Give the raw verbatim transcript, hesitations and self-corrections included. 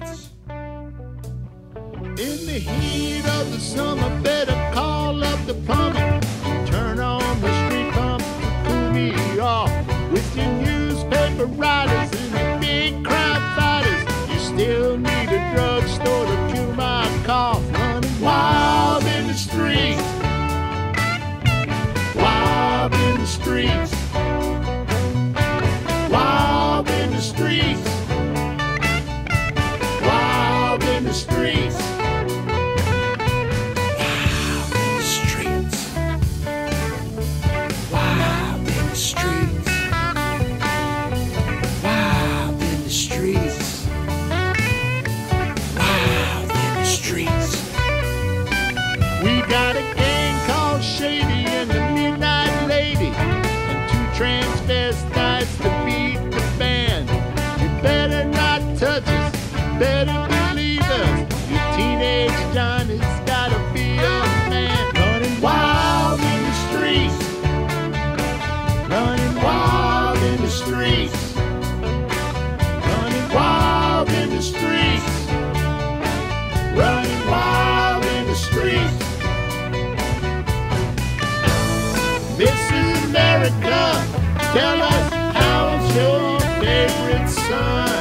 streets. In the heat of the summer, better call up the plumber. Turn on the street pump to cool me off. With your newspaper writers and your big crime fighters, you still need a drugstore to cure my cough. Running wild in the streets, wild in the streets, wild in the streets, wild in the streets. We got a gang called Shady and the Midnight Lady, and two transvestites to beat the band. You better not touch us, better believe us. Your teenage Johnny's gotta be a man. Running wild in the streets, running wild in the streets, running wild in the streets, running wild in the streets. Missus America, tell us how's your favorite son?